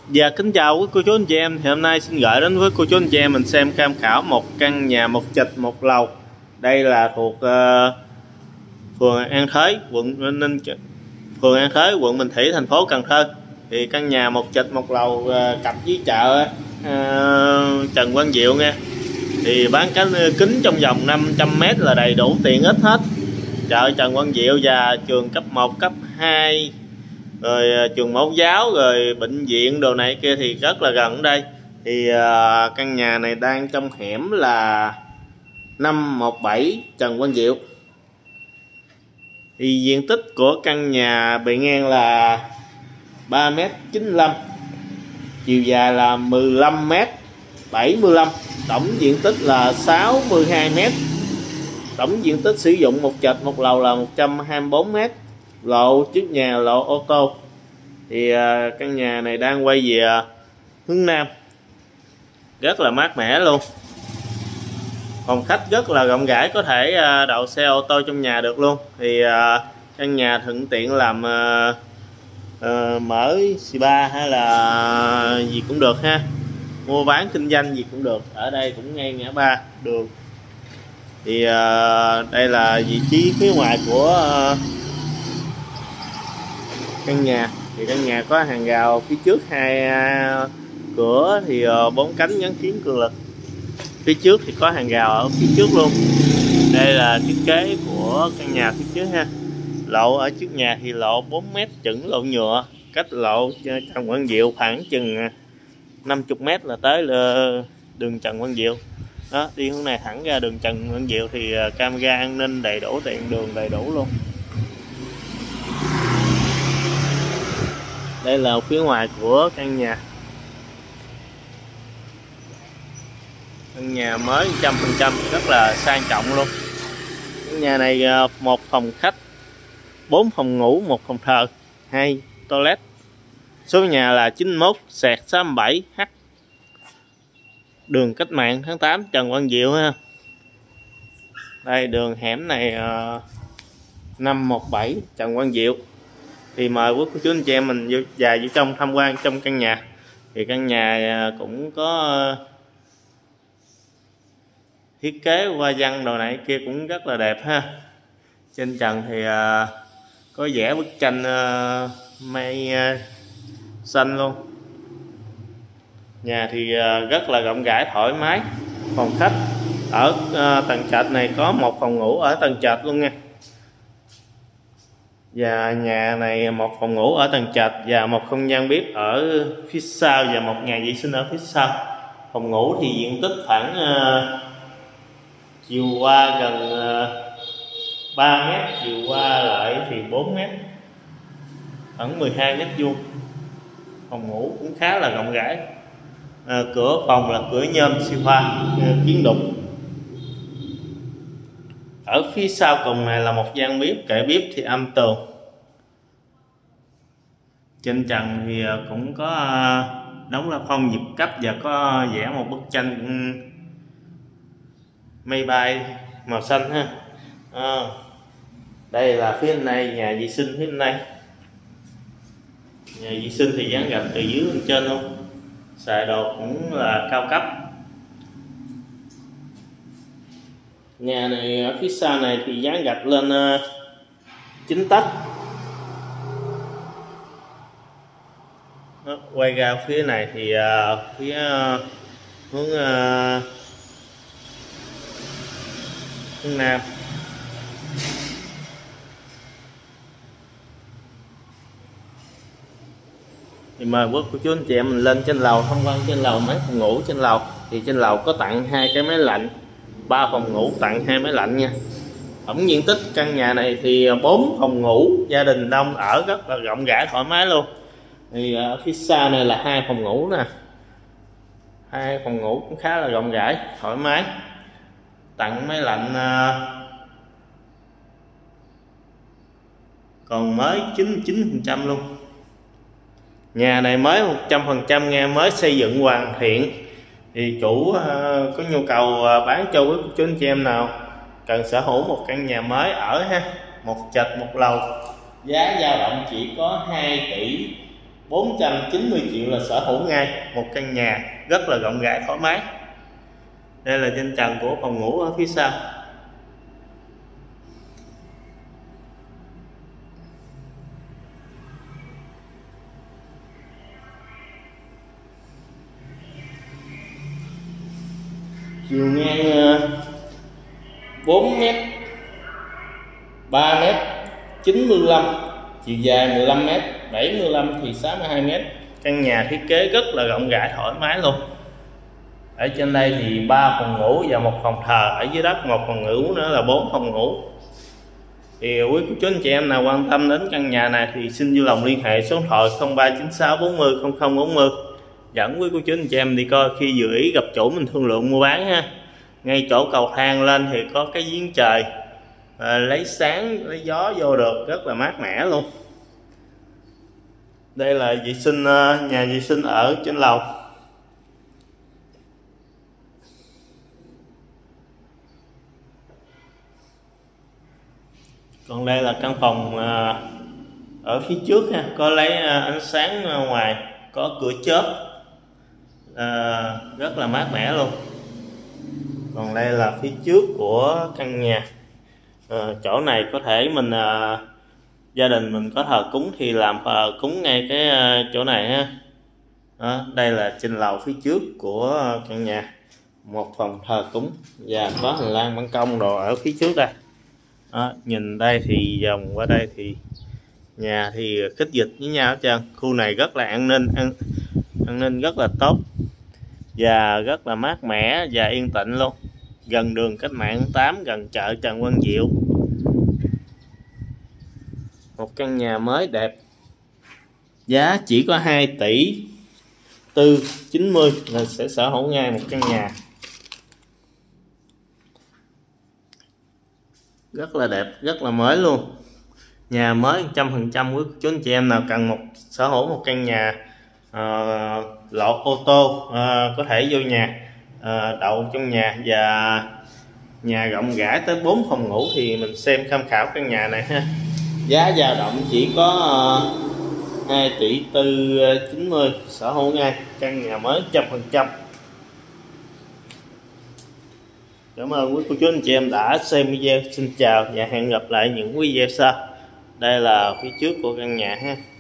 Dạ kính chào quý cô chú anh chị em. Thì hôm nay xin gửi đến với cô chú anh chị em mình xem tham khảo một căn nhà một trệt một lầu. Đây là thuộc phường An Thới, phường An Thới, quận Bình Thủy, thành phố Cần Thơ. Thì căn nhà một trệt một lầu cặp với chợ Trần Quang Diệu nha. Thì bán kính trong vòng 500m là đầy đủ tiện ích hết. Chợ Trần Quang Diệu và trường cấp 1, cấp 2, rồi trường mẫu giáo, rồi bệnh viện đồ này kia thì rất là gần đây. Thì căn nhà này đang trong hẻm là 517 Trần Quang Diệu. Thì diện tích của căn nhà bề ngang là 3m95, chiều dài là 15m75, tổng diện tích là 62m. Tổng diện tích sử dụng một trệt một lầu là 124m. Lộ trước nhà lộ ô tô. Thì căn nhà này đang quay về hướng Nam, rất là mát mẻ luôn. Phòng khách rất là rộng rãi, có thể đậu xe ô tô trong nhà được luôn. Thì căn nhà thuận tiện làm mở spa hay là gì cũng được ha, mua bán kinh doanh gì cũng được. Ở đây cũng ngay ngã ba đường. Thì đây là vị trí phía ngoài của căn nhà. Thì căn nhà có hàng rào phía trước, hai cửa thì 4 cánh gắn kiến cường lực. Phía trước thì có hàng rào ở phía trước luôn. Đây là thiết kế của căn nhà phía trước ha. Lộ ở trước nhà thì lộ 4m chững lộ nhựa, cách lộ Trần Quang Diệu khoảng chừng 50m là tới đường Trần Quang Diệu. Đó, đi hướng này thẳng ra đường Trần Quang Diệu thì camera an ninh đầy đủ, tiện đường đầy đủ luôn. Đây là phía ngoài của căn nhà. Căn nhà mới 100%, rất là sang trọng luôn. Căn nhà này một phòng khách, 4 phòng ngủ, 1 phòng thờ, 2 toilet. Số nhà là 91/67H, đường Cách Mạng tháng 8 Trần Quang Diệu ha. Đây đường hẻm này 517 Trần Quang Diệu. Thì mời quý cô chú anh chị em mình vô trong tham quan trong căn nhà. Thì căn nhà cũng có thiết kế hoa văn đồ này kia cũng rất là đẹp ha. Trên trần thì có vẽ bức tranh mây xanh luôn. Nhà thì rất là rộng rãi, thoải mái. Phòng khách ở tầng trệt này có 1 phòng ngủ ở tầng trệt luôn nha. Và nhà này 1 phòng ngủ ở tầng trệt và 1 không gian bếp ở phía sau và 1 nhà vệ sinh ở phía sau. Phòng ngủ thì diện tích khoảng chiều qua gần 3m, chiều qua lại thì 4m, khoảng 12m². Phòng ngủ cũng khá là rộng rãi. Cửa phòng là cửa nhôm siêu hoa kiến đục. Ở phía sau cùng này là 1 gian bếp, kệ bếp thì âm tường. Trên trần thì cũng có đóng la phong nhịp cấp và có vẽ một bức tranh mây bay màu xanh ha. Đây là phía bên này, nhà vệ sinh phía bên này. Nhà vệ sinh thì dán gạch từ dưới lên trên luôn. Xài đồ cũng là cao cấp. Nhà này ở phía sau này thì dán gạch lên 9 tấc. Quay ra phía này thì phía hướng Nam. Thì mời quý cô chú anh chị em mình lên trên lầu tham quan trên lầu mấy phòng ngủ trên lầu. Thì trên lầu có tặng 2 cái máy lạnh, 3 phòng ngủ tặng 2 máy lạnh nha. Tổng diện tích căn nhà này thì 4 phòng ngủ, gia đình đông ở rất là rộng rãi thoải mái luôn. Thì ở phía sau này là 2 phòng ngủ nè. 2 phòng ngủ cũng khá là rộng rãi thoải mái, tặng máy lạnh còn mới 99% luôn. Nhà này mới 100% nghe, mới xây dựng hoàn thiện. Thì chủ có nhu cầu bán cho quý chú anh chị em nào cần sở hữu một căn nhà mới ở ha, một trệt một lầu, giá dao động chỉ có 2 tỷ 490 triệu là sở hữu ngay một căn nhà rất là rộng rãi thoải mái. Đây là trên trần của phòng ngủ ở phía sau. Chiều ngang 4 m, 3 m 95, chiều dài 15 m, 75 thì 62 m. Căn nhà thiết kế rất là rộng rãi thoải mái luôn. Ở trên đây thì 3 phòng ngủ và 1 phòng thờ, ở dưới đất 1 phòng ngủ nữa là 4 phòng ngủ. Thì quý cô chú anh chị em nào quan tâm đến căn nhà này thì xin vui lòng liên hệ số điện thoại 0396 40 0040 dẫn quý cô chú anh chị em đi coi. Khi dự ý gặp chủ mình thương lượng mua bán ha. Ngay chỗ cầu thang lên thì có cái giếng trời, lấy sáng lấy gió vô được, rất là mát mẻ luôn. Đây là vệ sinh, nhà vệ sinh ở trên lầu. Còn đây là căn phòng ở phía trước ha, có lấy ánh sáng ngoài, có cửa chớp, rất là mát mẻ luôn. Còn đây là phía trước của căn nhà. Chỗ này có thể mình gia đình mình có thờ cúng thì làm thờ cúng ngay cái chỗ này ha. Đây là trên lầu phía trước của căn nhà, 1 phòng thờ cúng và có hành lang ban công đồ ở phía trước đây. Nhìn đây thì vòng qua đây thì nhà thì kết dịch với nhau hết trơn. Khu này rất là an ninh rất là tốt và rất là mát mẻ và yên tĩnh luôn, gần đường Cách Mạng 8, gần chợ Trần Quang Diệu. Một căn nhà mới đẹp, giá chỉ có 2 tỷ 490 là sẽ sở hữu ngay một căn nhà rất là đẹp, rất là mới luôn. Nhà mới 100%. Quý chú anh chị em nào cần sở hữu một căn nhà lộ ô tô, có thể vô nhà đậu trong nhà, và nhà rộng rãi tới 4 phòng ngủ thì mình xem tham khảo căn nhà này ha. Giá dao động chỉ có 2 tỷ 490 sở hữu ngay căn nhà mới 100%. Cảm ơn quý cô chú anh chị em đã xem video. Xin chào và hẹn gặp lại những video sau. Đây là phía trước của căn nhà ha.